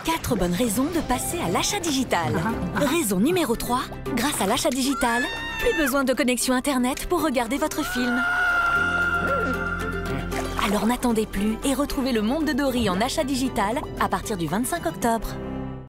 4 bonnes raisons de passer à l'achat digital. Raison numéro 3, grâce à l'achat digital, plus besoin de connexion Internet pour regarder votre film. Alors n'attendez plus et retrouvez le monde de Dory en achat digital à partir du 25 octobre.